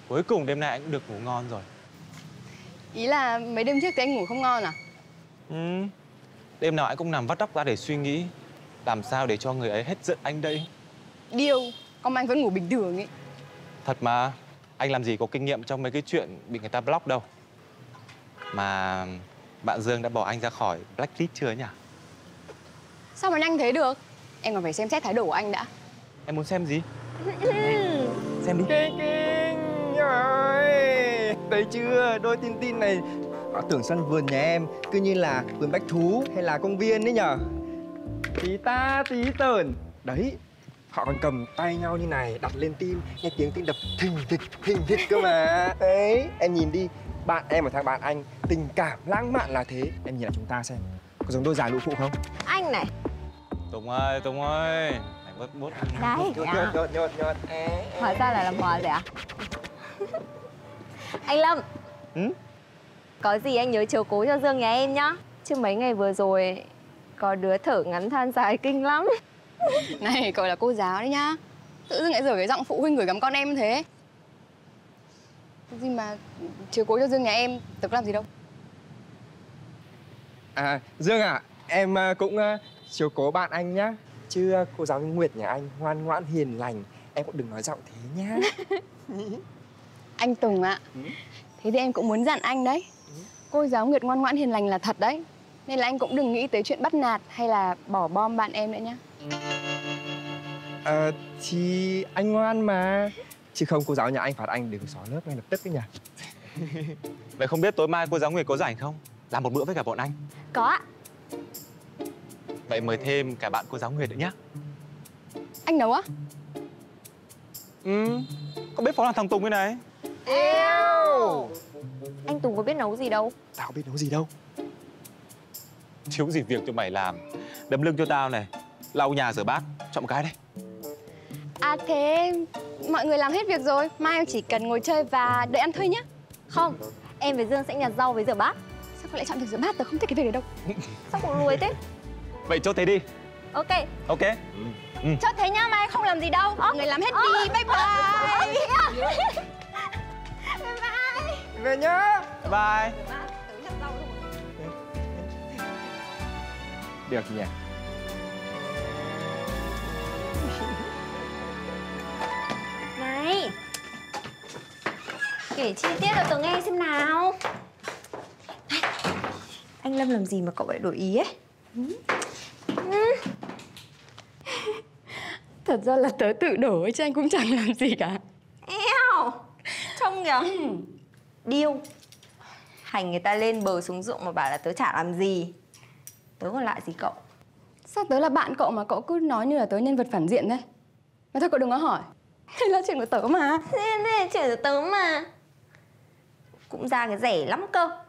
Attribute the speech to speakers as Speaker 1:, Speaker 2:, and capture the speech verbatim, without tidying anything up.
Speaker 1: Cuối cùng đêm nay anh cũng được ngủ ngon rồi.
Speaker 2: Ý là mấy đêm trước thì anh ngủ không ngon à?
Speaker 1: Ừ. Đêm nào anh cũng nằm vắt óc ra để suy nghĩ làm sao để cho người ấy hết giận anh đây.
Speaker 2: Điêu, con anh vẫn ngủ bình thường ấy.
Speaker 1: Thật mà, anh làm gì có kinh nghiệm trong mấy cái chuyện bị người ta block đâu. Mà bạn Dương đã bỏ anh ra khỏi blacklist chưa nhỉ?
Speaker 2: Sao mà nhanh thế được? Em còn phải xem xét thái độ của anh đã.
Speaker 1: Em muốn xem gì? Xem đi.
Speaker 3: Kinh kinh rồi. Thấy chưa, đôi tin tin này họ tưởng sân vườn nhà em cứ như là vườn bách thú hay là công viên đấy nhở. Tí ta tí tởn. Đấy, họ còn cầm tay nhau như này, đặt lên tim, nghe tiếng tim đập thình thịch, thình thịch cơ mà. Đấy, em nhìn đi, bạn em và thằng bạn anh tình cảm lãng mạn là thế. Em nhìn lại chúng ta xem, có giống đôi già lũ phụ không?
Speaker 4: Anh này.
Speaker 1: Tùng ơi, Tùng ơi. Mày bớt bút.
Speaker 4: Đấy.
Speaker 3: Nhột, nhột, nhột, nhột, nhột.
Speaker 4: Hóa ra là làm hòa rồi à? Anh Lâm.
Speaker 1: Ừ?
Speaker 4: Có gì anh nhớ chiếu cố cho Dương nhà em nhá. Chứ mấy ngày vừa rồi có đứa thở ngắn than dài kinh lắm.
Speaker 2: Này, cậu là cô giáo đấy nhá. Tự dưng lại rời cái giọng phụ huynh gửi gắm con em thế. Cái gì mà chiếu cố cho Dương nhà em, tớ có làm gì đâu.
Speaker 3: À, Dương à, em cũng chiếu cố bạn anh nhá. Chứ cô giáo Nguyệt nhà anh ngoan ngoãn hiền lành, em cũng đừng nói giọng thế nhá.
Speaker 2: Anh Tùng ạ, ừ. Thế thì em cũng muốn dặn anh đấy. Ừ. Cô giáo Nguyệt ngoan ngoãn hiền lành là thật đấy. Nên là anh cũng đừng nghĩ tới chuyện bắt nạt hay là bỏ bom bạn em nữa nhá.
Speaker 3: Ờ, thì anh ngoan mà. Chứ không cô giáo nhà anh phạt anh đừng xóa lớp ngay lập tức đấy nhỉ.
Speaker 1: Vậy không biết tối mai cô giáo Nguyệt có rảnh không? Làm một bữa với cả bọn anh.
Speaker 4: Có ạ.
Speaker 1: Vậy mời thêm cả bạn cô giáo Nguyệt nữa nhá.
Speaker 2: Anh nấu á?
Speaker 1: Ừ, có biết phó làm thằng Tùng cái này.
Speaker 3: Eo!
Speaker 4: Anh Tùng có biết nấu gì đâu.
Speaker 3: Tao biết nấu gì đâu.
Speaker 1: Thiếu gì việc cho mày làm. Đấm lưng cho tao này, lau nhà rửa bát, chọn một cái đây.
Speaker 2: À thế mọi người làm hết việc rồi, mai em chỉ cần ngồi chơi và đợi ăn thôi nhá.
Speaker 4: Không, em với Dương sẽ nhặt rau với rửa bát.
Speaker 2: Sao cậu lại chọn việc rửa bát? Tớ không thích cái việc này đâu.
Speaker 4: Sao cậu lùi thế?
Speaker 1: Vậy chốt thế đi.
Speaker 4: Ok.
Speaker 1: Ok. Ừ.
Speaker 2: Ừ. Chốt thế nhá, mai không làm gì đâu. Mọi người làm hết đi, bye bye. Bye bye.
Speaker 3: Về nhá.
Speaker 1: Bye bye.
Speaker 3: Được nhỉ.
Speaker 4: Này, kể chi tiết cho tớ nghe xem nào. Này, anh Lâm làm gì mà cậu lại đổi ý ấy? Ừ. Ừ.
Speaker 2: Thật ra là tớ tự đổ ấy chứ anh cũng chẳng làm gì cả.
Speaker 4: Eo, trông kìa. Điêu. Hành người ta lên bờ xuống ruộng mà bảo là tớ chả làm gì. Tớ còn lại gì cậu?
Speaker 2: Sao tớ là bạn cậu mà cậu cứ nói như là tớ nhân vật phản diện thế? Mà thôi cậu đừng có hỏi. Đây là chuyện của tớ mà.
Speaker 4: Thế, thế chuyện của tớ mà. Cũng ra cái rẻ lắm cơ.